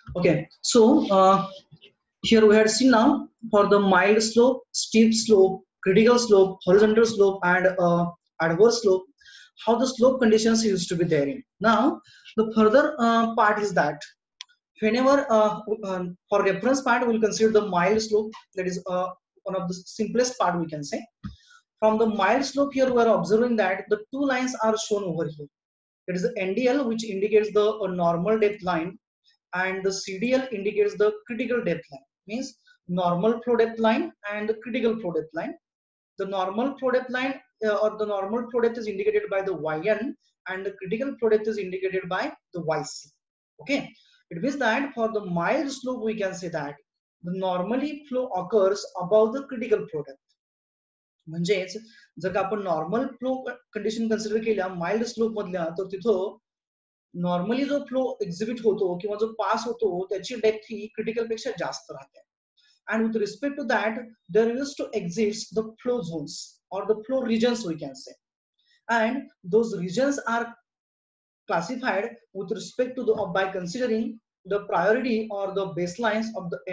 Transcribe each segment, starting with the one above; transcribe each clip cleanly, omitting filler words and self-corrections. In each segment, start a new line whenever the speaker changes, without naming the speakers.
Okay, so here we had seen now for the mild slope, steep slope, critical slope, horizontal slope, and adverse slope, how the slope conditions used to be there in. Now, the further part is that whenever for reference part, we'll consider the mild slope, that is one of the simplest part we can say. From the mild slope here, we are observing that the two lines are shown over here. It is the NDL, which indicates the normal depth line, and the CDL indicates the critical depth line. Means normal flow depth line and the critical flow depth line. The normal flow depth line or the normal flow depth is indicated by the YN, and the critical flow depth is indicated by the YC. Okay, it means that for the mild slope we can say that the normally flow occurs above the critical flow depth. म्हणजेच जर का आपण normal flow condition consider केल्या mild slope मधल्या तर तिथं normally जो flow exhibit होतो किंवा जो पास होतो त्याची डेप्थ ही क्रिटिकल पेक्षा जास्त राहते. And with respect to that, there used to exist the flow zones or the flow regions we can say, and those regions are classified with respect to the by considering the priority or the baselines of the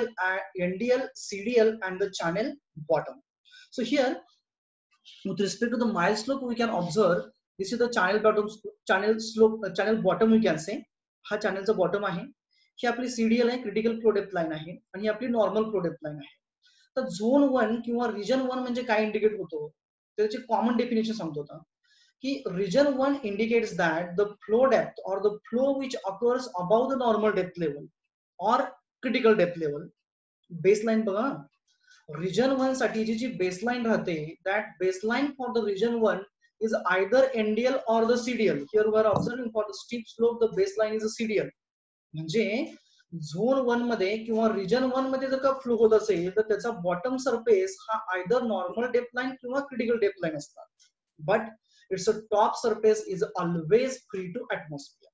NDL, CDL, and the channel bottom. So here, with respect to the mild slope, we can observe this is the channel bottom, channel slope, channel bottom we can say. हा चॅनलचा bottom आहे, ही आपली CDL आहे, critical flow depth line आहे, आणि ही आपली normal flow depth line आहे. तर zone 1 किंवा रिजन 1 म्हणजे काय इंडिकेट होतो त्याचे कॉमन डेफिनेशन सांगतो आता की region 1 indicates that the flow depth or the flow which occurs above the normal depth level or critical depth level. Baseline बघा, region 1 साठी जी baseline राहते, that baseline for the region 1 is either NDL or the CDL. Here we are observing for the steep slope the baseline is a CDL. म्हणजे zone 1 मध्ये किंवा region 1 मध्ये जर का फ्लो होत असेल तर त्याचा बॉटम सरफेस हा आयदर नॉर्मल डेप्थ लाईन किंवा क्रिटिकल डेप्थ लाईन असतात, but it's a top surface is always free to atmosphere.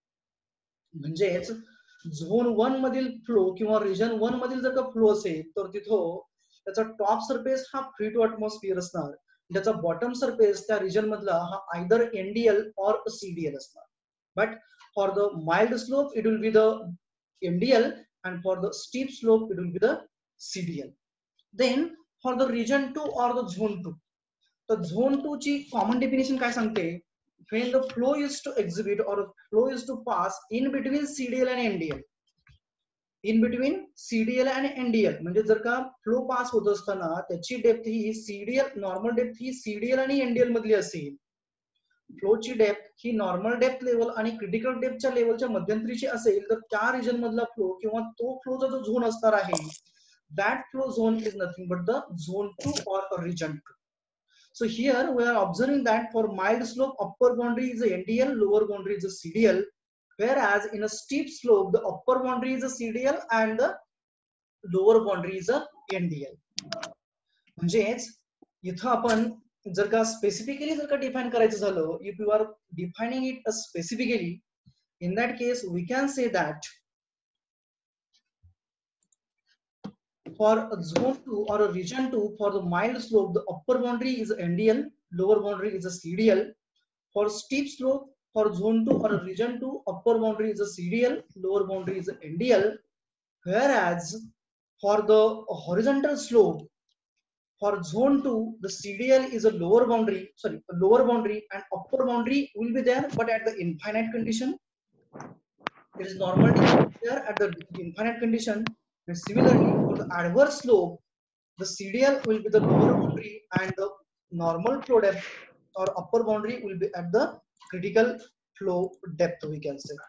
म्हणजेच झोन 1 मधील फ्लो किंवा रिजन 1 मधील जर का फ्लो असेल तर तिथं त्याचा टॉप सरफेस हा फ्री टू ऍटमॉस्फिअर असणार, त्याचा बॉटम सरफेस त्या रिजन मधला हा आयदर एनडीएल और सीडीएल असणार. But for the mild slope it will be the MDL, and for the steep slope it will be the CDL. Then for the region 2 or the zone 2, the zone 2 ची common definition काय सांगते, when the flow is to exhibit or flow is to pass in between CDL and NDL. In between CDL आणि NDL म्हणजे जर का flow pass होत असताना त्याची डेप्थ ही सीडीएल नॉर्मल डेप्थ ही सीडीएल आणि एनडीएल मधली असेल, फ्लोची डेप्थ ही नॉर्मल डेप्थ लेवल आणि क्रिटिकल डेप्थच्या लेवलच्या मध्यंतरीची असेल तर त्या रिजन मधला फ्लो किंवा तो फ्लोचा जो झोन असणार आहे that flow zone is nothing but the zone 2 or region 2. So here we are observing that for mild slope upper boundary is a NDL, lower boundary is a CDL, whereas in a steep slope the upper boundary is a CDL and the lower boundary is a NDL. म्हणजेच इथं आपण जर का specifically जर का define करायचं झालं, if you are defining it specifically, in that case we can say that for a zone 2 or a region 2 for the mild slope the upper boundary is NDL, lower boundary is a CDL. For steep slope for zone 2 or a region 2 upper boundary is a CDL, lower boundary is a NDL, whereas for the horizontal slope for zone 2 the CDL is a lower boundary, and upper boundary will be there but at the infinite condition. It is normally there at the infinite condition. And similarly for the adverse slope the CDL will be the lower boundary and the normal flow depth or upper boundary will be at the critical flow depth we can say.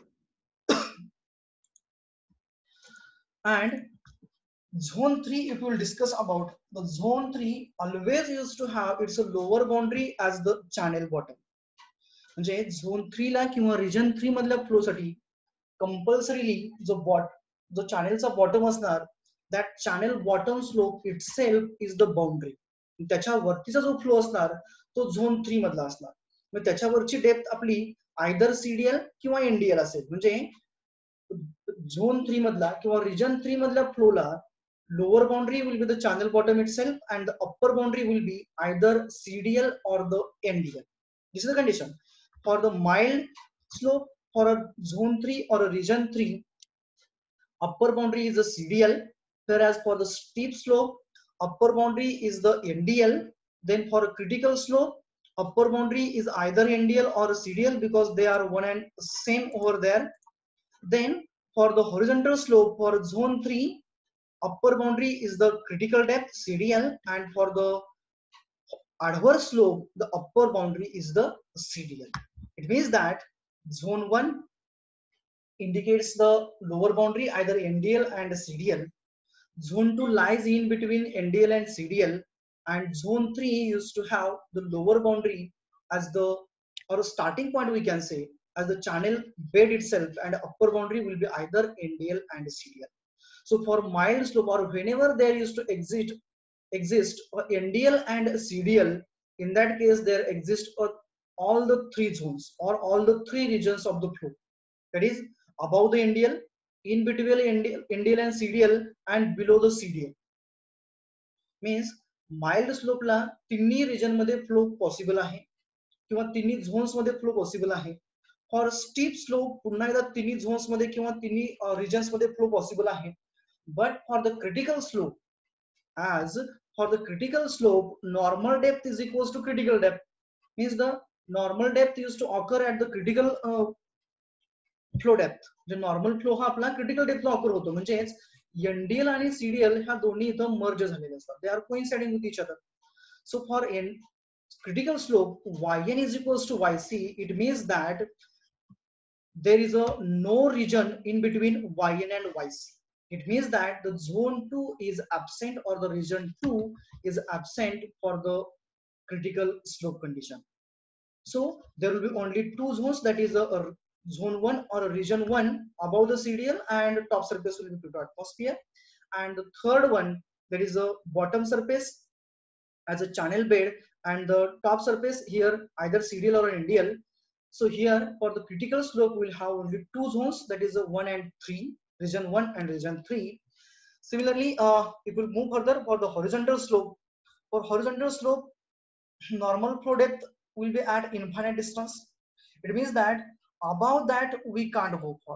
And zone 3 if we will discuss about the zone 3 always used to have its a lower boundary as the channel bottom. म्हणजे zone 3 ला किंवा region 3 मधल्या flow साठी compulsorily जो चॅनेलचा bottom असणार that channel bottom slope itself is the boundary. त्याच्या वरतीचा जो फ्लो असणार तो झोन 3 मधला असणार, मग त्याच्यावरची डेप्थ आपली आयदर सीडीएल किंवा एनडीएल असेल. म्हणजे झोन 3 मधला किंवा रिजन 3 मधल्या फ्लोला lower boundary will be the channel bottom itself and the upper boundary will be either CDL or the NDL. This is the condition. For the mild slope for a zone 3 or a region 3 upper boundary is the CDL, whereas for the steep slope, upper boundary is the NDL. Then for a critical slope, upper boundary is either NDL or CDL because they are one and same over there. Then for the horizontal slope for zone 3, upper boundary is the critical depth CDL, and for the adverse slope, the upper boundary is the CDL. It means that zone 1 indicates the lower boundary, either NDL and CDL. Zone 2 lies in between NDL and CDL, and zone 3 used to have the lower boundary as the, or a starting point we can say, as the channel bed itself, and upper boundary will be either NDL and CDL. So for mild slope, or whenever there used to exist NDL and CDL, in that case there exist all the three zones or all the three regions of the flow. That is above the NDL, in between NDL and CDL, and below the CDL. Means mild स्लोपला तिन्ही region मध्ये flow possible आहे किंवा तिन्ही zones मध्ये flow possible आहे. For steep slope पुन्हा एकदा तिन्ही झोन्स मध्ये किंवा तिन्ही रिजन्स मध्ये फ्लो पॉसिबल आहे. But for the critical slope, as for the critical slope, normal depth is equals to critical depth. Means the normal depth used to occur at the critical flow depth. जो normal flow हा आपला critical डेप्थला occur होतो. म्हणजेच NDL आणि CDL ह्या दोन्ही इथं merge झालेले असतात. They are coinciding with each other. So for critical slope, yn is equals to yc. It means that there is a no region in between yn and yc. It means that the zone 2 is absent, or the region 2 is absent for the critical slope condition. So there will be only two zones, that is a zone 1 or a region 1 above the CDL, and top surface will be to atmosphere, and the third one, that is a bottom surface as a channel bed, and the top surface here either CDL or NDL. So here for the critical slope we'll have only two zones, that is a 1 and 3, region 1 and region 3. Similarly, if we move further for the horizontal slope, for horizontal slope, normal flow depth will be at infinite distance. It means that above that we can't go for.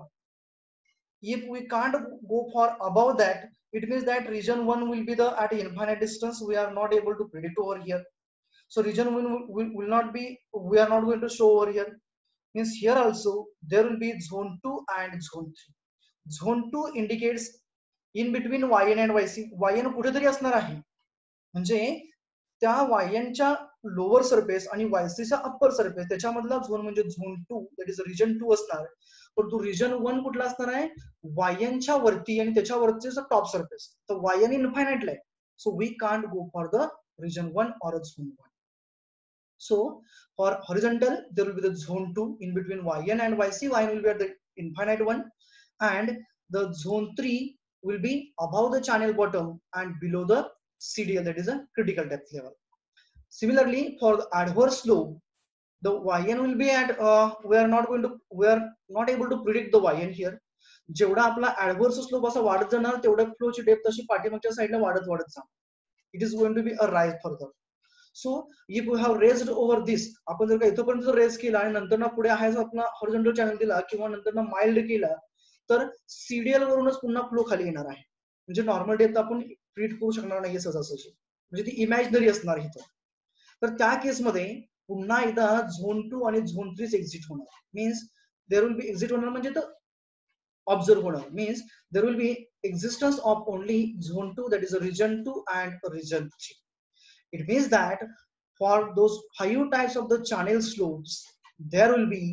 If we can't go for above that, it means that region 1 will be the at infinite distance. We are not able to predict over here. So region 1 will not be, we are not going to show over here. Means here also there will be zone 2 and zone 3. Zone 2 indicates in between yn and yc. yn कुठेतरी असणार आहे, म्हणजे त्या yn च्या lower surface आणि yc च्या upper surface त्याच्यामधला zone म्हणजे झोन 2, दॅट इज रिजन 2 असणार. पण तो रिजन 1 कुठला असणार आहे, yn च्या वरती आणि त्याच्या वरतीचा टॉप सरफेस. तर yn इनफायनाइटला आहे. So we can't go for the region 1 or a zone 1. So for horizontal there will be the zone 2 in between yn and yc. Yn will be at the infinite one, and the zone 3 will be above the channel bottom and below the CDL, that is a critical depth level. Similarly for the adverse slope, the yn will be at we are not able to predict the yn here. जेवढा आपला adverse slope असा वाढत जाणार तेवढा फ्लोची depth अशी पाठीमागच्या साइडला वाढत जाणार. It is going to be a rise further. So if you have raised over this, आपण जर का इथपर्यंत जर रेज केला आणि नंतर ना पुढे आहे जो आपला हॉरिझॉन्टल चॅनल दिला किंवा नंतर ना माइल्ड केला, तर सीडीएल वरूनच पुन्हा फ्लो खाली येणार आहे. म्हणजे नॉर्मल डेप्थ आपण ट्रीट करू शकणार नाही सहजासहजी, म्हणजे ती इमॅजिनरी असणार इथं. तर त्या केसमध्ये पुन्हा एकदा झोन 2 आणि झोन 3 एक्झिट होणार. Means there will be exit होणार म्हणजे तर ऑब्झर्व होणार. Means there will be existence of only zone 2, that is a region 2 and region 3. It means that for those 5 types of the channel slopes, there will be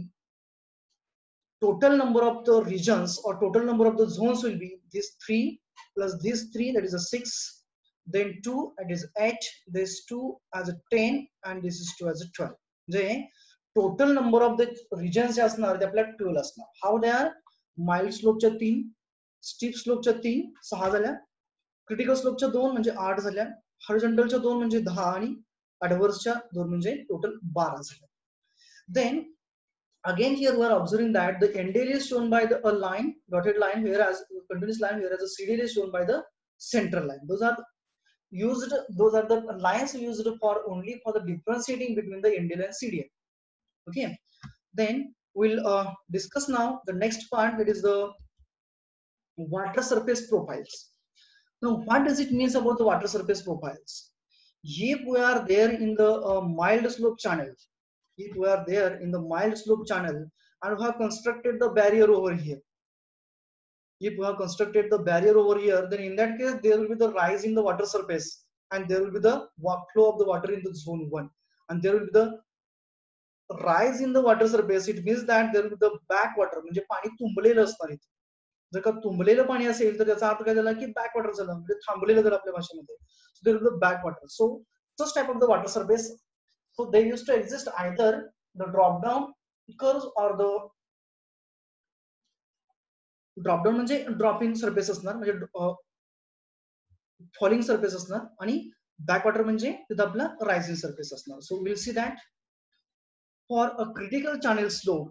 total number of the regions or total number of the zones will be this 3 plus this 3, that is a 6, then 2, that is 8, this 2 as a 10, and this is 2 as a 12. जे total number of the regions जे असणार ते आपल्याला 12 असणार. How they are? Mild स्लोपच्या 3, steep स्लोपच्या 3, 6 झाल्या, critical स्लोपच्या 2 म्हणजे 8 झाल्या, हॉरिझॉन्टलच्या 2 म्हणजे 10, आणि ऍडव्हर्सच्या 2 म्हणजे टोटल 12 झाल्या. Then again here we are observing that the NDL is shown by the a line, dotted line, whereas continuous line, whereas the CDL is shown by the central line. Those are the lines used for only for the differentiating between the NDL and CDL. Okay, then we'll discuss now the next part, that is the water surface profiles. Now, what does it mean about the water surface profiles? If we are there in the mild slope channel, if we are there in the mild slope channel and we have constructed the barrier over here, if we have constructed the barrier over here, then in that case there will be the rise in the water surface and there will be the flow of the water in the zone 1, and there will be the rise in the water surface. It means that there will be the backwater, म्हणजे पाणी तुंबलेलं असणार इथे. जर का तुंबलेलं पाणी असेल तर त्याचा अर्थ काय झाला की बॅकवॉटर झालं, म्हणजे थांबलेलं झालं आपल्या भाषेमध्ये. So there will be backwaters. So such type of the water surface, so they used to exist either the drop down curves or the drop down म्हणजे ड्रॉप इन सरफेस असणार, म्हणजे फॉलिंग सरफेस असणार, आणि backwater म्हणजे तिथं आपला rising surface असणार. So will see that for a critical channel slope,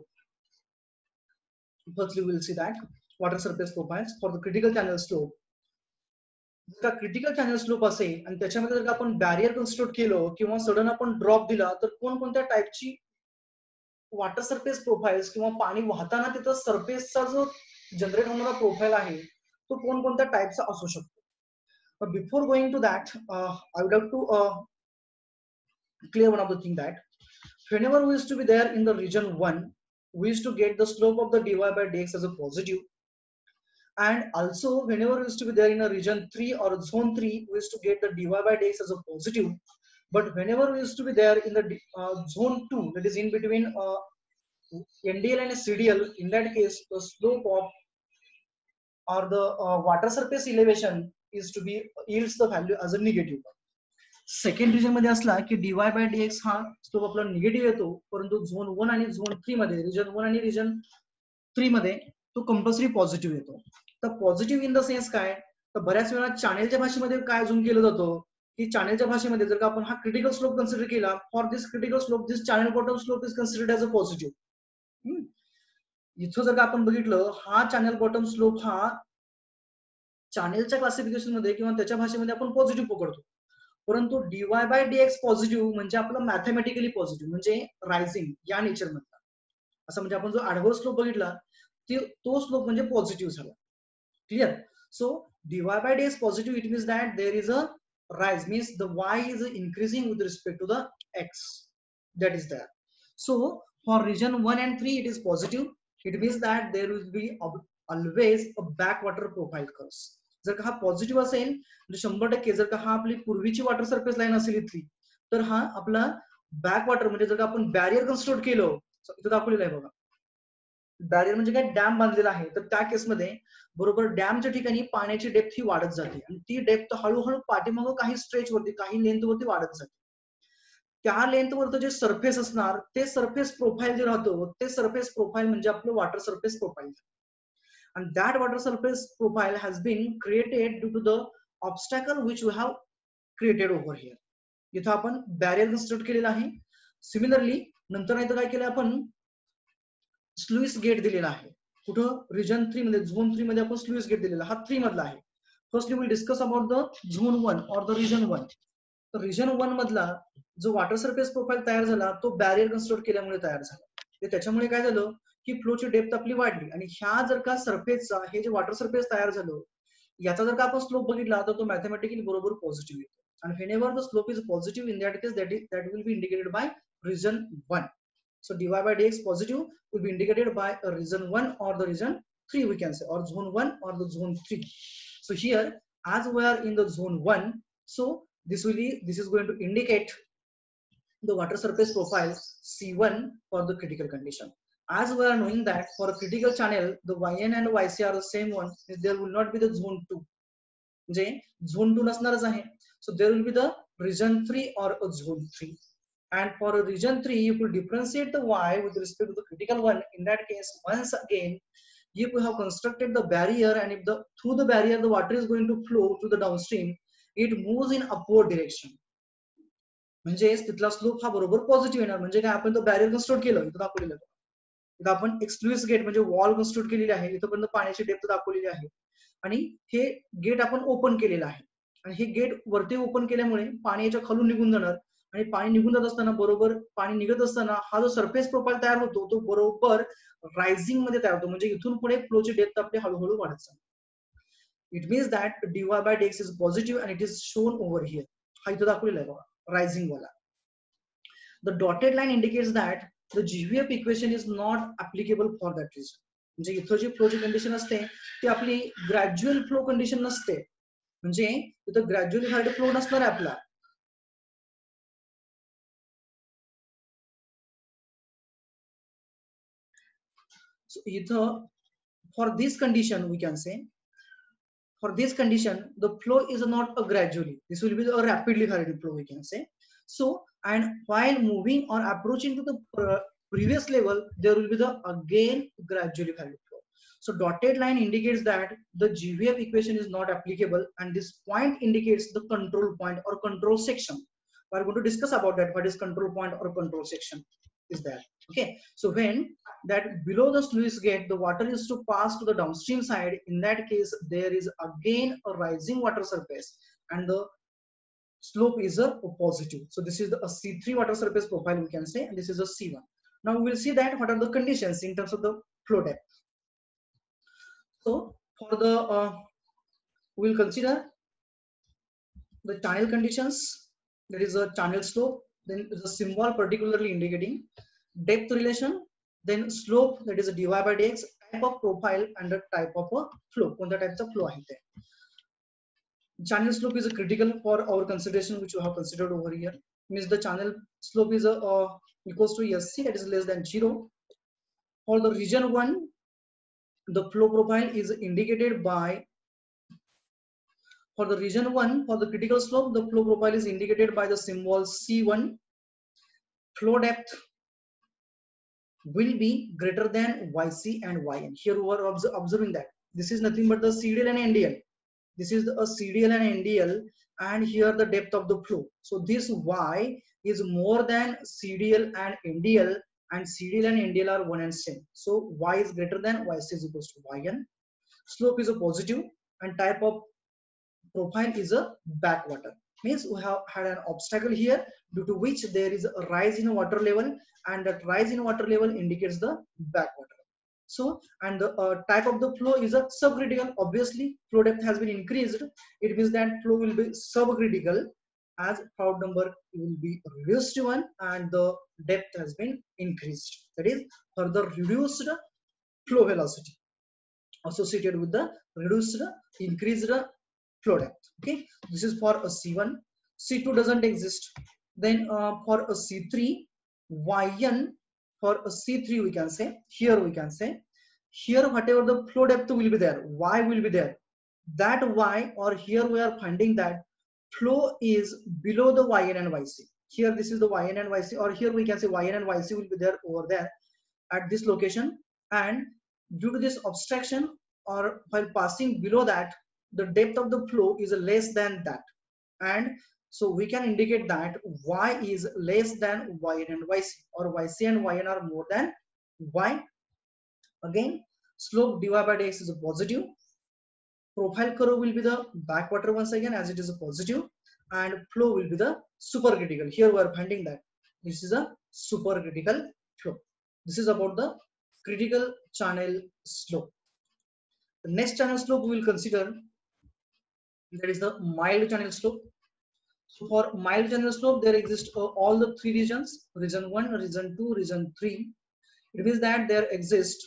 firstly will see that water surface profiles for the critical channel slope. जर का क्रिटिकल चॅनल स्लोप असेल आणि त्याच्यामध्ये जर का आपण बॅरियर कन्स्ट्रक्ट केलं किंवा सडन आपण ड्रॉप दिला, तर कोणकोणत्या टाईपची वॉटर सरफेस प्रोफाइल्स किंवा पाणी वाहताना तिथं सरफेसचा जो जनरेट होणारा प्रोफाइल आहे तो कोणकोणत्या टाईपचा असू शकतो. But before going to that, I would like to clear one of the thing that whenever we used to be there in the region 1, we used to get the slope of the dy by dx as a positive, and also whenever we used to be there in a region 3 or zone 3, we used to get the dy by dx as a positive. But whenever we used to be there in the zone 2, that is in between NDL and CDL, in that case the slope of or the water surface elevation is to be yields the value as a negative. Second region मध्ये असला की dy by dx हा slope आपला negative येतो, परंतु zone 1 आणि zone 3 मध्ये, region 1 आणि रिजन 3 मध्ये तो कंपल्सरी पॉझिटिव्ह येतो. तर पॉझिटिव्ह इन द सेन्स काय, तर बऱ्याच वेळा चॅनेलच्या भाषेमध्ये काय झूम केलं जातं की चॅनेलच्या भाषेमध्ये जर का आपण हा क्रिटिकल स्लोप कन्सिडर केला, for this critical slope this channel bottom slope is considered as a positive. इथं जर का आपण बघितलं, हा चॅनेल बॉटम स्लोप हा चॅनेलच्या क्लासिफिकेशन मध्ये किंवा त्याच्या भाषेमध्ये आपण पॉझिटिव्ह पकडतो, परंतु dy बाय dx पॉझिटिव्ह म्हणजे आपलं मॅथमॅटिकली पॉझिटिव्ह म्हणजे रायझिंग या नेचर मधला. असं म्हणजे आपण जो आडवा स्लोप बघितला तो स्लोप म्हणजे पॉझिटिव्ह झाला. Clear. So dy by dx positive, it means that there is a rise, means the y is increasing with respect to the x, that is there. So for region 1 and 3 it is positive, it means that there will be always a backwater profile curves. जर का हा positive असेल म्हणजे 100%, जर का हा आपली पूर्वीची वॉटर सरफेस लाईन असेल इथली, तर हा आपला बॅकवॉटर म्हणजे जर का आपण बॅरियर कन्स्ट्रक्ट केलं, इथं दाखवलेलं आहे बघा, बॅरियर म्हणजे काय, डॅम बांधलेला आहे, तर त्या केसमध्ये बरोबर डॅमच्या ठिकाणी पाण्याची डेप्थ ही वाढत जाते आणि ती डेप्थ हळूहळू पाठीमागं काही स्ट्रेच वरती काही लेंथ वरती वाढत जाते. त्या लेंथ वरचं जे सरफेस असणार ते सरफेस प्रोफाईल जे राहतो ते सरफेस प्रोफाईल म्हणजे आपलं water surface profile. and that water surface profile has been created due to the obstacle which we have created over here. इथं आपण बॅरियर कन्स्ट्रक्ट केलेला आहे. सिमिलरली नंतर नाही तर काय केलं आपण, स्लुईस गेट दिलेला आहे. कुठं, रिजन 3 मध्ये, झोन 3 मध्ये आपण स्लुईस गेट दिलेला, हा 3 मधला आहे. First will discuss about the zone 1 और द रिजन 1. तर रिजन 1 मधला जो वॉटर सरफेस प्रोफाईल तयार झाला तो बॅरियर कन्स्ट्रक्ट केल्यामुळे तयार झाला. त्याच्यामुळे काय झालं की फ्लोची डेप्थ आपली वाढली, आणि ह्या जर का सरफेसचा हे जे वॉटर सरफेस तयार झालं याचा जर का आपण स्लोप बघितला तर तो मॅथमॅटिकली बरोबर पॉझिटिव्ह येतो. आणि whenever the slope is positive, in that case that will be indicated by region 1. So dy by dx positive will be indicated by a region 1 or the region 3, we can say, or zone 1 or the zone 3. So here as we are in the zone 1, so this is going to indicate the water surface profile C1 for the critical condition. As we are knowing that for a critical channel the yn and yc are the same one, there will not be the zone 2, म्हणजे zone 2 नसणारच आहे. So there will be the region 3 or a zone 3. And for a region 3 if you differentiate the y with respect to the critical one, in that case once again if we have constructed the barrier and if through the barrier the water is going to flow to the downstream, it moves in upward direction. म्हणजे तिथला slope हा बरोबर positive येणार. म्हणजे काय, आपण तो barrier construct केलं, इथं दाखवलेलं, इथं आपण एक्सक्लुसिव्ह गेट म्हणजे वॉल कन्स्ट्रक्ट केलेली आहे, इथपर्यंत पाण्याची डेप्थ दाखवलेली आहे, आणि हे गेट आपण ओपन केलेलं आहे, आणि हे गेट वरती ओपन केल्यामुळे पाणी याच्या खालून निघून जाणार, आणि पाणी निघून जात असताना बरोबर पाणी निघत असताना हा जो सरफेस प्रोफाईल तयार होतो तो बरोबर रायझिंग मध्ये तयार होतो, म्हणजे इथून पुढे फ्लोची डेप्थ आपली हळूहळू वाढत जाते. It means that dy by dx is positive and it is shown over here. Rising wala. The dotted line indicates that the GVF equation is not applicable for that reason. म्हणजे इथं जी फ्लोची condition असते ती आपली gradual flow condition नसते. म्हणजे इथं gradually heard flow नसणार आहे आपला. So इथं for this condition we can say, for this condition the flow is not a gradually, this will be a rapidly hurried flow we can say. So and while moving or approaching to the previous level there will be the again gradually hurried flow. So dotted line indicates that the GVF equation is not applicable and this point indicates the control point or control section. We are going to discuss about that, what is control point or control section is that. Okay, so when that below the sluice gate the water is to pass to the downstream side, in that case there is again a rising water surface and the slope is a positive. So this is a C3 water surface profile we can say, and this is a C1. Now we will see that what are the conditions in terms of the flow depth. So for the we will consider the channel conditions. There is a channel slope, then the symbol particularly indicating depth relation, then slope, that is a dy by dx, type of profile and the type of a flow. What types of flow आहे. Channel slope is a critical for our consideration which we have considered over here. Means the channel slope is equals to SC, that is less than 0. For the region 1 the flow profile is indicated by, for the region 1 for the critical slope the flow profile is indicated by the symbol C1. Flow depth will be greater than YC and YN. Here we are observing that this is nothing but the CDL and NDL. This is a CDL and NDL, and here the depth of the flow. So this Y is more than CDL and NDL, and CDL and NDL are one and same. So Y is greater than YC is equals to YN. Slope is a positive and type of profile is a backwater. Means we have had an obstacle here due to which there is a rise in water level, and that rise in water level indicates the backwater. So and the type of the flow is a subcritical. Obviously flow depth has been increased, it means that flow will be subcritical as Froude number will be reduced to 1 and the depth has been increased, that is further reduced flow velocity associated with the reduced increased flow depth. Okay, this is for a C1. C2 doesn't exist. Then for a C3 YN, for a C3 we can say, here we can say, here whatever the flow depth will be there, Y will be there, that Y, or here we are finding that flow is below the YN and YC. Here this is the YN and YC, or here we can say YN and YC will be there over there at this location, and due to this obstruction or while passing below that the depth of the flow is less than that, and so we can indicate that Y is less than YN and YC, or YC and YN are more than Y. Again slope dy by dx is a positive, profile curve will be the backwater once again as it is a positive, and flow will be the supercritical. Here we are finding that this is a supercritical flow. This is about the critical channel slope. The next channel slope we will consider, that is the mild channel slope. So for mild channel slope there exist all the three regions, region 1, region 2, region 3. It means that there exist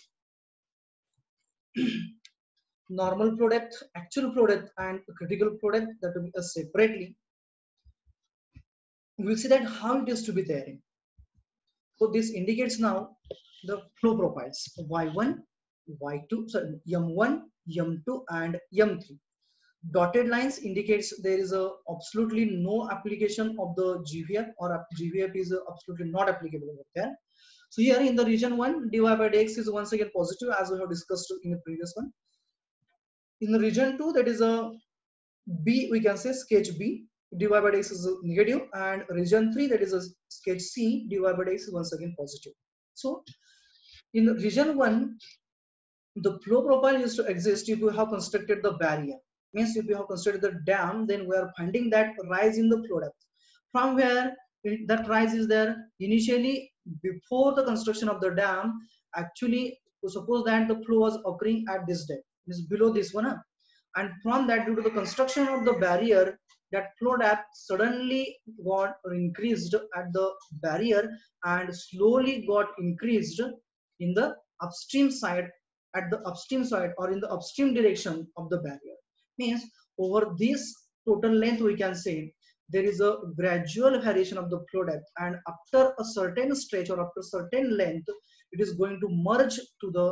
normal flow depth, actual flow depth and critical flow depth, that will be separately. We will see that how it is to be there. So this indicates now the flow profiles Y1, Y2, sorry, M1, M2 and M3. Dotted lines indicates there is absolutely no application of the GVF, or GVF is absolutely not applicable over there. So here in the region 1 dy by dx is once again positive as we have discussed in the previous one. In the region 2 that is a B, we can say sketch B, dy by dx is negative, and region 3 that is a sketch C, dy by dx is once again positive. So in region 1 the flow profile is to exist if you have constructed the barrier. Means if you have constructed the dam, then we are finding that rise in the flow depth. From where that rise is there initially before the construction of the dam, actually suppose that the flow was occurring at this depth, is below this one, and from that, due to the construction of the barrier, that flow depth suddenly got increased at the barrier and slowly got increased in the upstream side, at the upstream side or in the upstream direction of the barrier. Means over this total length we can say there is a gradual variation of the flow depth, and after a certain stretch or after certain length it is going to merge to the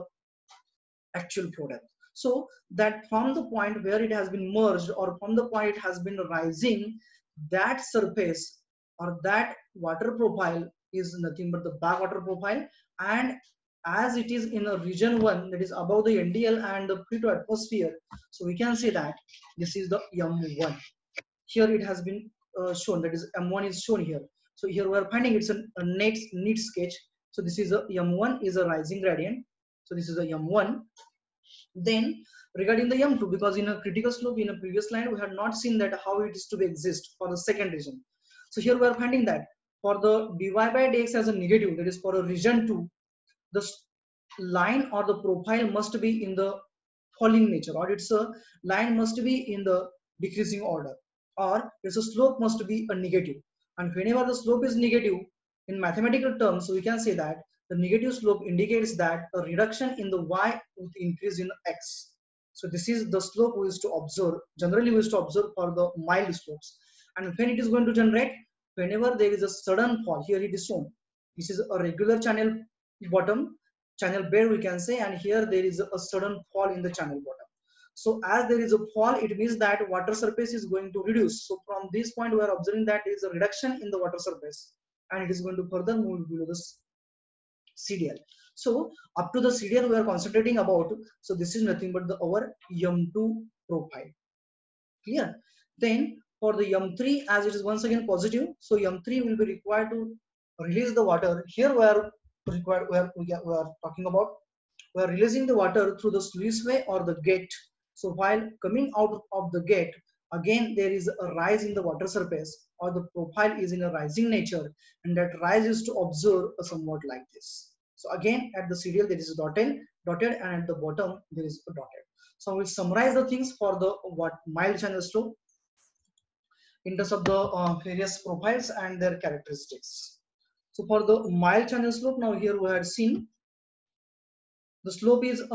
actual flow depth. So that from the point where it has been merged or from the point it has been rising, that surface or that water profile is nothing but the backwater profile. And as it is in a region 1, that is above the NDL and the pre to atmosphere, so we can say that this is the M1. Here it has been shown, that is M1 is shown here. So here we are finding it's a neat sketch. So this is a M1 is a rising gradient. So this is a M1. Then regarding the M2, because in a critical slope in a previous slide we had not seen that how it is to be exist for the second region. So here we are finding that for the dy by dx as a negative, that is for a region 2, the line or the profile must be in the falling nature, or it's a line must be in the decreasing order, or its a slope must be a negative. And whenever the slope is negative in mathematical terms, we can say that the negative slope indicates that a reduction in the y with increase in x. So this is the slope we used to observe, generally we used to observe for the mild slopes. And when it is going to generate, whenever there is a sudden fall, here it is shown, this is a regular channel bottom, channel bed we can say, and here there is a sudden fall in the channel bottom. So as there is a fall, it means that water surface is going to reduce. So from this point we are observing that there is a reduction in the water surface and it is going to further move below the CDL. So up to the CDL we are concentrating about. So this is nothing but the our M2 profile. Clear? Then for the M3, as it is once again positive, so M3 will be required to release the water. Here we are required, we are talking about, we are releasing the water through the sluice way or the gate. So while coming out of the gate, again there is a rise in the water surface, or the profile is in a rising nature, and that rise is to observe somewhat like this. So again at the CDL there is a dotted, and at the bottom there is a dotted. So we'll summarize the things for the mild channel slope in terms of the various profiles and their characteristics. So for the mild channel slope, now here we had seen the slope is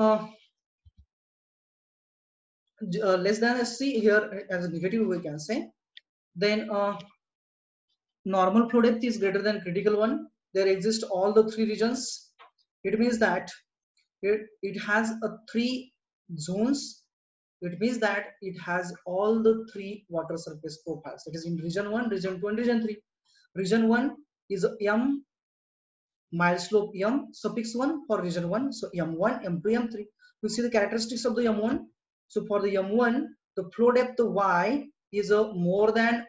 less than SC, here as a negative we can say. Then normal flow depth is greater than critical one. There exist all the three regions. It means that it has a three zones. It means that it has all the three water surface profiles. It is in region 1, region 2, and region 3. Region 1 is M mild slope M suffix 1 for region 1. So M1, M2, M3. We see the characteristics of the M1. So for the M1, the flow depth Y is more than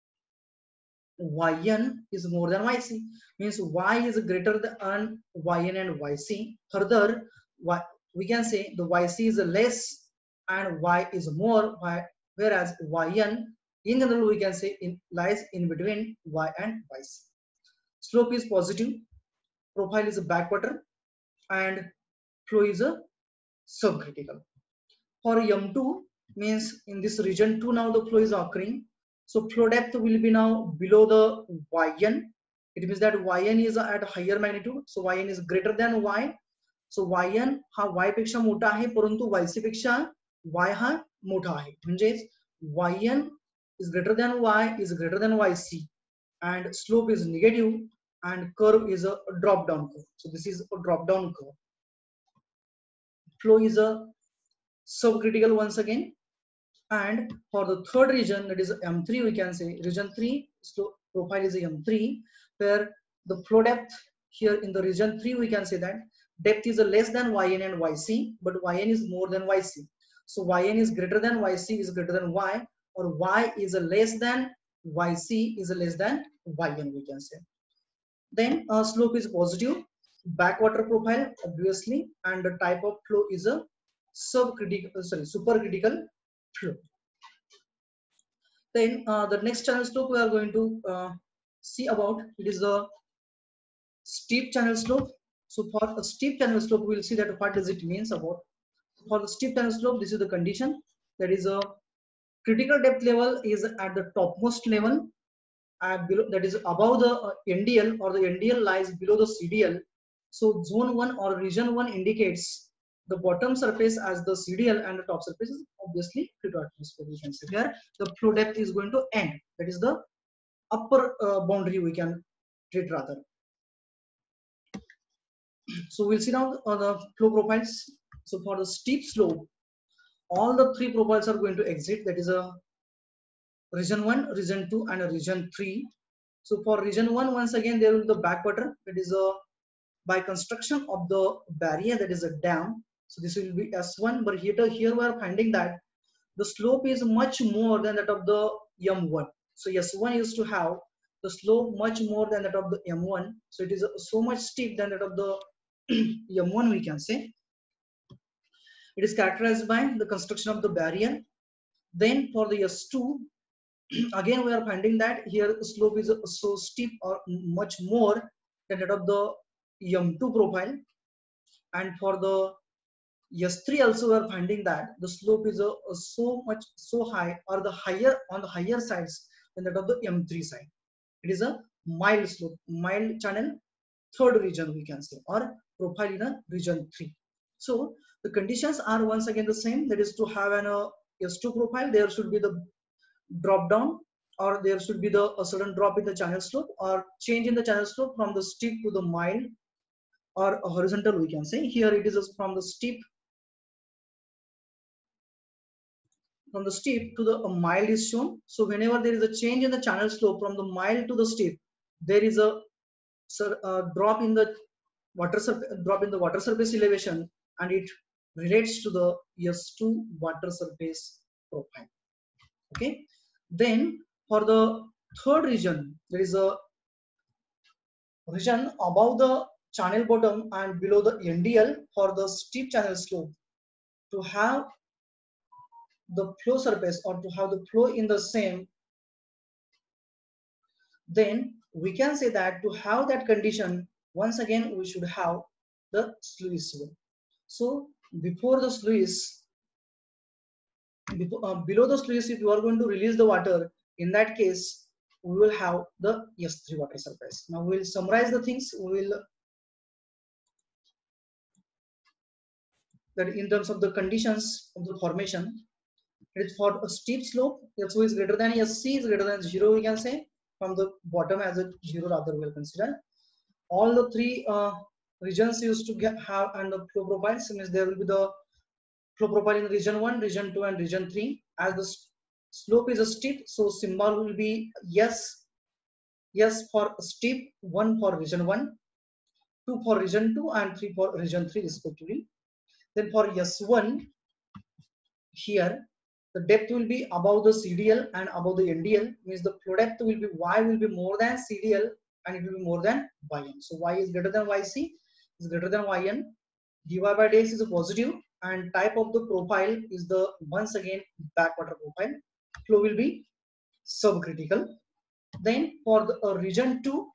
Yn is more than Yc. Means Y is greater than Yn and Yc. Further, we can say the Yc is less and Y is more, whereas Yn in general we can say lies in between Y and Yc. Slope is positive, profile is a backwater, and flow is a subcritical. For M2 means in this region 2 now the flow is occurring. So flow depth will be now below the Yn. It means that Yn is at higher magnitude. So Yn is greater than Y. So Yn हा Y पेक्षा मोठा आहे, परंतु Yc पेक्षा Y हा मोठा आहे. म्हणजेच Yn is greater than Y is greater than Yc, and slope is negative, and curve is a drop down curve. So this is a drop down curve. Flow is a subcritical once again. And for the third region, that is M3, we can say region 3 slope profile is a M3, where the flow depth here in the region 3 we can say that depth is a less than Yn and Yc, but Yn is more than Yc. So Yn is greater than Yc is greater than Y, or Y is a less than Yc is a less than Yn we can say. Then slope is positive, backwater profile obviously, and the type of flow is a supercritical flow. Then the next channel slope we are going to see about, it is the steep channel slope. So for a steep channel slope we will see that what does it means about. For the steep channel slope, this is the condition. That is a critical depth level is at the topmost level, and below, that is above the NDL, or the NDL lies below the CDL. So zone 1 or region 1 indicates the bottom surface as the CDL, and the top surface is obviously fluid atmosphere. We can say here the flow depth is going to end. That is the upper boundary we can treat rather. So we'll see now the flow profiles. So for the steep slope, all the three profiles are going to exit. That is a region 1, region 2, and a region 3. So for region 1, once again, there will be the backwater. That is a by construction of the barrier, that is a dam. So this will be S1, but here we are finding that the slope is much more than that of the M1. So S1 used to have the slope much more than that of the M1. So it is so much steep than that of the M1, we can say. It is characterized by the construction of the barrier. Then for the S2, again we are finding that here the slope is so steep or much more than that of the M2 profile. And for the S3 also we are finding that the slope is so high, or the higher on the higher sides than that of the M3 side. It is a mild slope, mild channel, third region we can say, or profile in a region 3. So the conditions are once again the same. That is to have an S2 profile, there should be the drop down, or there should be a sudden drop in the channel slope, or change in the channel slope from the steep to the mild, or a horizontal we can say. Here it is from the steep to the mild is shown. So whenever there is a change in the channel slope from the mild to the steep, there is a drop in the water surface elevation, and it relates to the S2 water surface profile. Okay. Then for the third region, there is a region above the channel bottom and below the NDL for the steep channel slope. To have the flow surface, or to have the flow in the same, then we can say that to have that condition, once again we should have the sluice. So before the sluice, below the sluice, if you are going to release the water, in that case we will have the S3 water surface. Now we will summarize the things. We will that in terms of the conditions of the formation, it is for a steep slope, SO is greater than SC is greater than 0, we can say, from the bottom as a 0 rather we will consider. All the three regions used to have and the flow profiles, means there will be the flow profile in region 1, region 2, and region 3. As the slope is a steep, so symbol will be yes for steep, 1 for region 1, 2 for region 2, and 3 for region 3 respectively. Then for S1, here the depth will be above the CDL and above the NDL, means the flow depth will be Y will be more than CDL, and it will be more than YN. So Y is greater than YC, is greater than YN. dy by dx is a positive, and type of the profile is the once again backwater profile. Flow will be subcritical. Then for the region 2,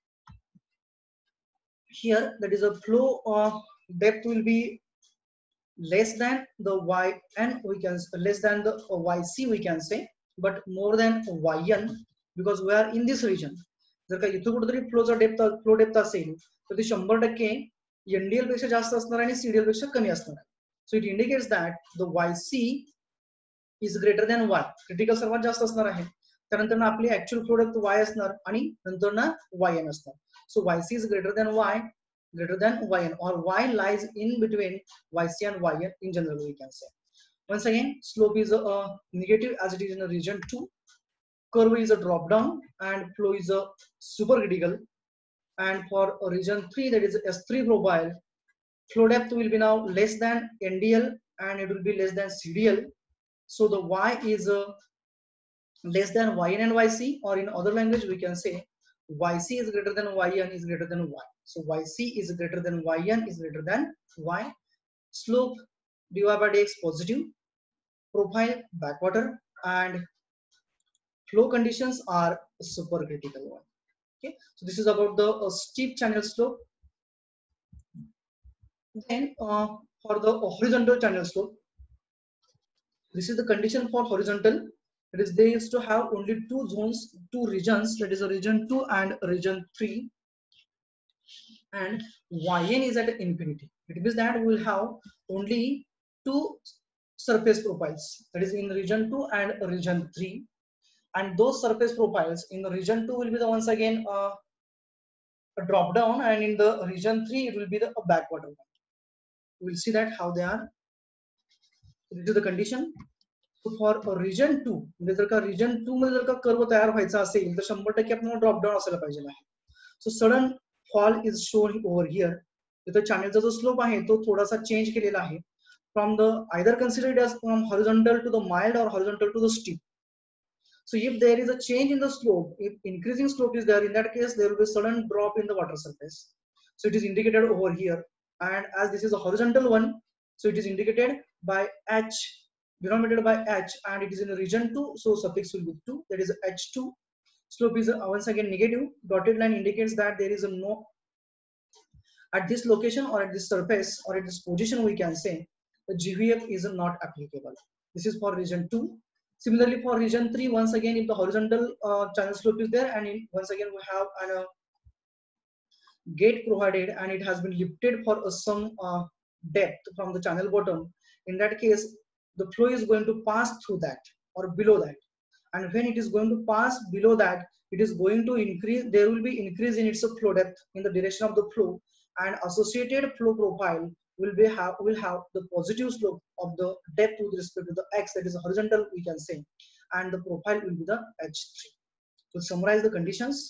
here that is a flow depth will be less than the YN, we can less than the YC we can say, but more than YN, because we are in this region. जर का इथं कुठेतरी flow depth असेल तर ते 100% NDL पेक्षा जास्त असणार आणि CDL पेक्षा कमी असणार. So it indicates that the YC is greater than Y. Critical सर्वात जास्त असणार आहे. त्यानंतर आपली ऍक्च्युअल फ्लो डेप्थ Y असणार आणि नंतर ना YN असणार. So YC is greater than Y, greater than YN, or Y lies in between YC and YN in general we can say. Once again, slope is a negative as it is in a region 2. Curve is a drop down, and flow is a supercritical. And for region 3, that is S3 profile, flow depth will be now less than NDL and it will be less than CDL. So the Y is less than YN and YC, or in other language we can say YC is greater than YN is greater than Y. So YC is greater than YN is greater than Y. Slope dy by dx positive, profile backwater, and flow conditions are supercritical one. Okay, so this is about the steep channel slope. Then for the horizontal channel slope, This is the condition for horizontal. It is they used to have only two zones, two regions, that is a region 2 and region 3, and yn is at infinity. It means that we will have only two surface profiles, that is in region 2 and region 3, and those surface profiles in the region 2 will be the once again a drop down, and in the region 3 it will be the backwater one. We'll see that how they are. This is the condition. So for region 2 म्हणजे जर का region 2 मध्ये जर का curve तयार व्हायचा असेल तर 100% आपल्याला ड्रॉप डाऊन असायला पाहिजे आहे. So sudden fall is shown over here. तिथे चॅनेलचा जो स्लोप आहे तो थोडासा चेंज केलेला आहे from the either considered as from horizontal to the mild और horizontal to the steep. So if there is a change in the slope, if increasing slope is there, in that case there will be a sudden drop in the water surface. So it is indicated over here, and as this is a horizontal one, so it is indicated by H, denominated by H, and it is in the region 2, so suffix will be 2, that is H2. Slope is once again negative. Dotted line indicates that there is a no at this location or at this surface or at this position, we can say the GVF is not applicable. This is for region 2. Similarly for region 3, once again if the horizontal channel slope is there, and once again we have an gate provided and it has been lifted for some depth from the channel bottom, in that case the flow is going to pass through that or below that, and when it is going to pass below that, it is going to increase, there will be increase in its flow depth in the direction of the flow, and associated flow profile will have the positive slope of the depth with respect to the x, that is horizontal we can say, and the profile will be the H3. So summarize the conditions.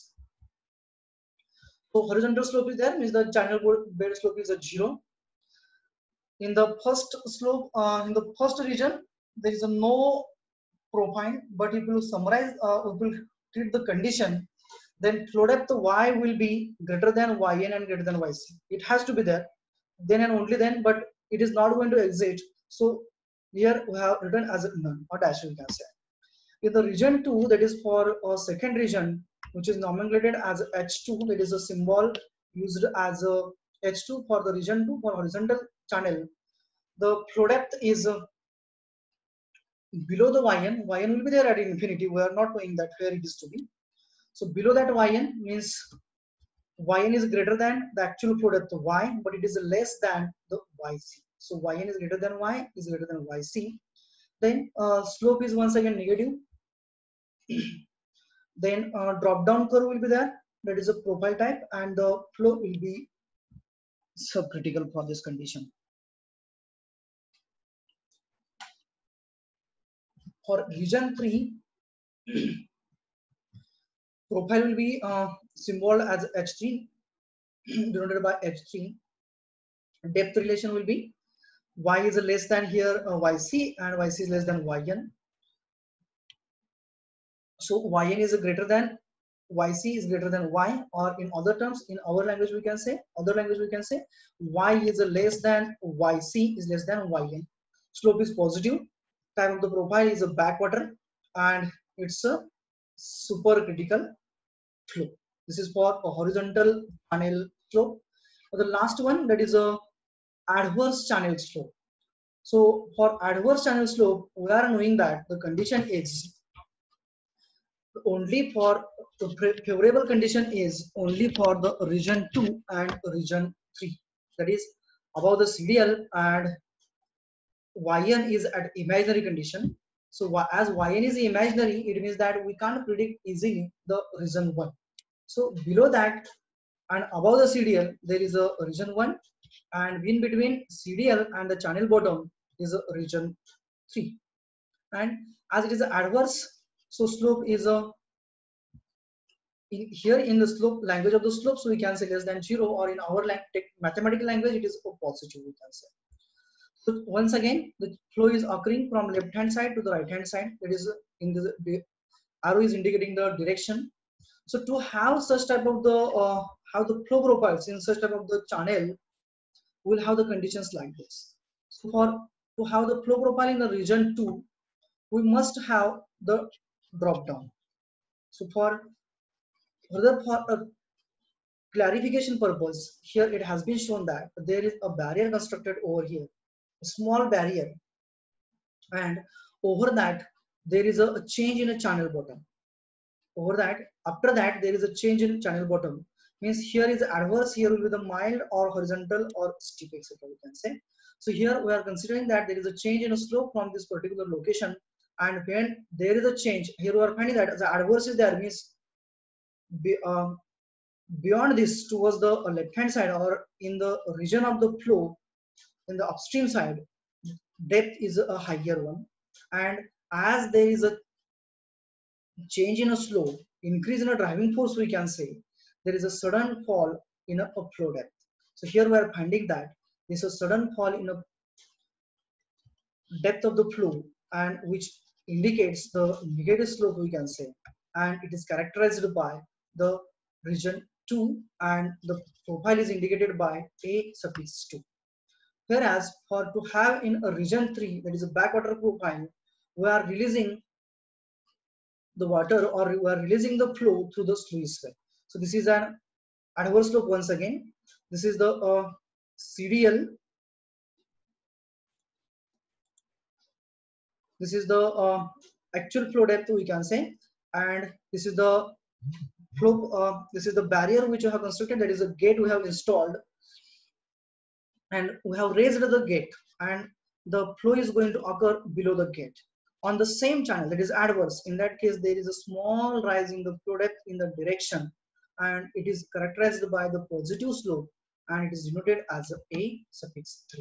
So horizontal slope is there, means the channel bed slope is a 0. In the first slope, in the first region, there is a no profile, but if you summarize, we will treat the condition, then flow depth y will be greater than yn and greater than yc. It has to be there, then and only then, but it is not going to exist. So here we have written as a none or dash, we can say. In the region 2, that is for a second region, which is nomenclated as H2, that is a symbol used as a H2 for the region 2 for horizontal channel. The flow depth is below the yn. Yn will be there at infinity. We are not knowing that where it is to be. So below that yn means yn is greater than the actual flow depth y, but it is less than the yc. So yn is greater than y is greater than yc. Then slope is once again negative. Then drop down curve will be there, that is a profile type, and the flow will be subcritical for this condition. For region 3, profile will be symbol as H3, denoted by H3. Depth relation will be y is less than here yc, and yc is less than yn. So yn is greater than yc is greater than y, or in other terms, in our language we can say, y is less than yc is less than yn. Slope is positive. Time of the profile is a backwater, and it's a supercritical flow. This is for a horizontal channel flow. For the last one, that is a adverse channel slope. So for adverse channel slope, we are knowing that the condition is only for the favorable condition is only for the region 2 and region 3, that is above the CDL, and yn is at imaginary condition. So as yn is imaginary, it means that we can't predict easily the region 1. So below that and above the CDL there is a region 1, and in between CDL and the channel bottom is a region 3. And as it is adverse, so slope is a here in the slope language of the slope, so we can say less than 0, or in our mathematical language it is a positive, we can say. So once again the flow is occurring from left hand side to the right hand side, that is in the arrow is indicating the direction. So to have such type of the how the flow profiles in such type of the channel, we'll have the conditions like this. So for to have the flow profile in the region 2, we must have the drop down. So for a clarification purpose, here it has been shown that there is a barrier constructed over here, a small barrier, and over that there is a change in a channel bottom. Over that, after that there is a change in channel bottom. Means here is adverse, here will be the mild or horizontal or steep, etc. We can say. So here we are considering that there is a change in a slope from this particular location, and when there is a change, here we are finding that the adverse is there, means be, beyond this towards the left hand side or in the region of the flow in the upstream side, depth is a higher one, and as there is a change in a slope, increase in a driving force, we can say there is a sudden fall in a flow depth. So here we are finding that there is a sudden fall in a depth of the flow, and which indicates the negative slope, we can say, and it is characterized by the region 2, and the profile is indicated by a suffix 2. Whereas for to have in a region 3, that is a backwater profile, we are releasing the water, or we are releasing the flow through the sluice well. So this is an adverse slope once again. This is the CDL. This is the actual flow depth, we can say, and this is the flow. This is the barrier which we have constructed. That is a gate we have installed, and we have raised the gate, and the flow is going to occur below the gate on the same channel, that is adverse. In that case, there is a small rise in the flow depth in the direction, and it is characterized by the positive slope, and it is denoted as a suffix 3.